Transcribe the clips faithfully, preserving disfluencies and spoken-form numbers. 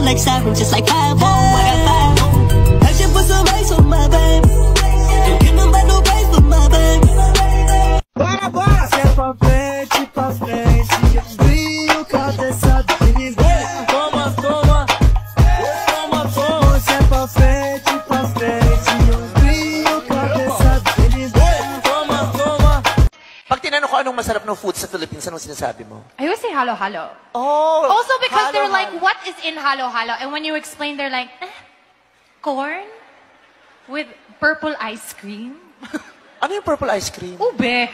like sirens, just like five. Oh my God, five. I should put some ice on my baby. Don't get nobody no praise for my baby. Bora, bora! Se é pra frente, pra frente. Brilho, cabeça deles. Toma, toma. Toma, toma. Se é pra frente, pra frente. Brilho, cabeça deles. Toma, toma. Pag tinanong ko anong masarap ng food sa Philippines, anong sinasabi mo? I always say halo-halo. Oh! Also because halo, they're like, halo. what is in halo-halo? And when you explain, they're like, eh, corn with purple ice cream. Ano yung purple ice cream? Ube.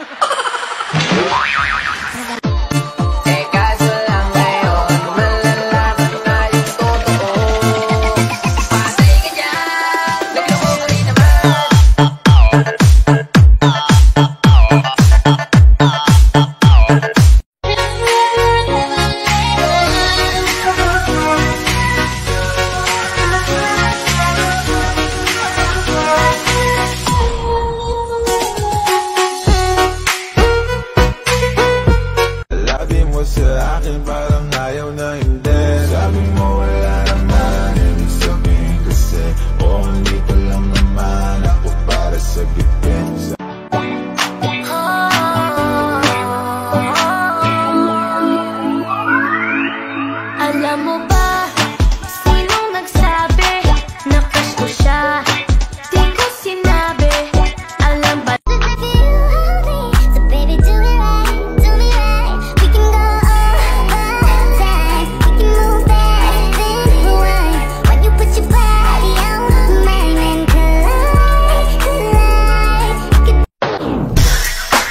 Sa akin parang ayaw na hindi. Sabi mo wala naman, ibig sabihin kasi o hindi pa lang naman ako para sa bitin. Alam mo ba sinong nagsabi na crush ko siya? Di ko sinabi. Alam ba?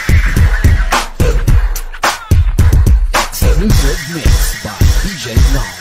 Mix by D J Long.